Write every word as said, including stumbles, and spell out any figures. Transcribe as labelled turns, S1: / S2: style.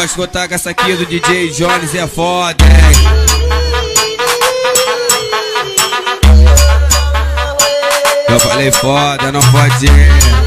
S1: Pode escutar que essa aqui do D J Jones é foda, hein? Eu falei foda, não pode ir.